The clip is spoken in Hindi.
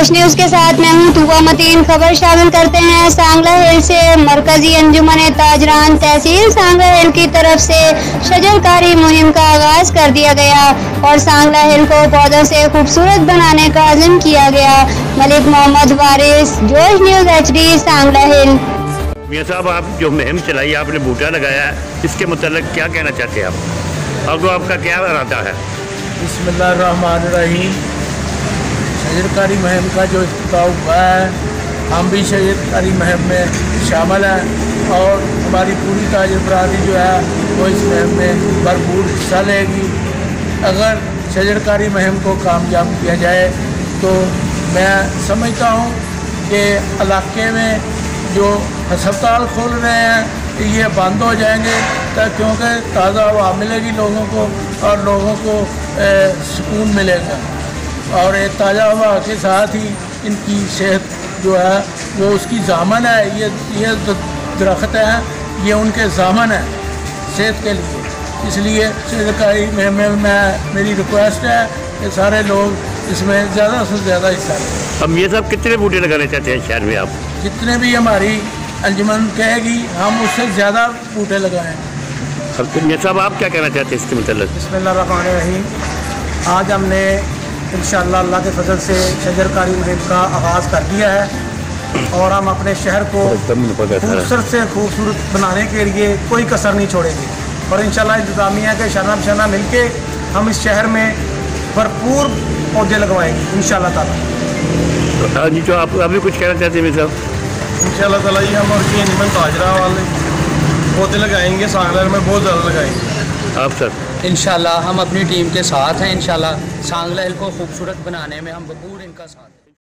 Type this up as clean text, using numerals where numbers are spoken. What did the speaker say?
जोश न्यूज के साथ मैं हूं तुवा मतीन। खबर शामिल करते हैं सांगला हिल से। मरकजी अंजुमन ताजरान तहसील सांगला हिल की तरफ से शजर कारी मुहिम का आगाज कर दिया गया और सांगला हिल को पौधों से खूबसूरत बनाने का अज़्म किया गया। मलिक मोहम्मद वारिस, जोश न्यूज HD, सांगला हिल। मियाँ साहब, आप जो मुहिम चलाई, आपने बूटा लगाया है, इसके मतलब क्या कहना चाहते हैं आप और तो आपका क्या इरादा है? बिस्मिल्लाहिर्रहमानिर्रहीम। शजरकारी मुहिम का जो इफ्तिताह हुआ है, हम भी शजरकारी मुहिम में शामिल हैं और हमारी पूरी ताजिर बरादरी जो है वो इस मुहिम में भरपूर हिस्सा लेगी। अगर शजरकारी मुहिम को कामयाब किया जाए तो मैं समझता हूँ कि इलाके में जो अस्पताल खोल रहे हैं ये बंद हो जाएंगे, क्योंकि ताज़ा हवा मिलेगी लोगों को और लोगों को सुकून मिलेगा। और ये ताज़ा हवा के साथ ही इनकी सेहत जो है वो उसकी ज़ामन है। ये दरख्त हैं, ये उनके ज़ामन है सेहत के लिए। इसलिए शजरकारी में मेरी रिक्वेस्ट है कि सारे लोग इसमें ज़्यादा से ज़्यादा हिस्सा लें। अब ये सब कितने बूटे लगाने चाहते हैं शहर में आप? जितने भी हमारी अंजुमन कहेगी हम उससे ज़्यादा बूटे लगाएंगे। मियाँ साहब, आप क्या कहना चाहते हैं इसके मतलब? बिस्मिल्लाहिर्रहमानिर्रहीम। आज हमने इंशाअल्लाह अल्लाह के फजल से शजरकारी मुहिम का आगाज़ कर दिया है और हम अपने शहर को खूबसूरत से खूबसूरत बनाने के लिए कोई कसर नहीं छोड़ेंगे और इंशाअल्लाह इंतज़ामिया के शना मिल के हम इस शहर में भरपूर पौधे लगवाएंगे इंशाअल्लाह ताला। जी, तो आप अभी कुछ कहना चाहते हैं मियाँ साहब? इंशाअल्लाह ताला ये हम और की अंजुमन ताजरा वाले पौधे लगाएंगे, सांगला में बहुत ज़्यादा लगाएंगे। आप सर? इंशाल्लाह हम अपनी टीम के साथ हैं। इंशाल्लाह सांगला हिल को खूबसूरत बनाने में हम भरपूर इनका साथ हैं।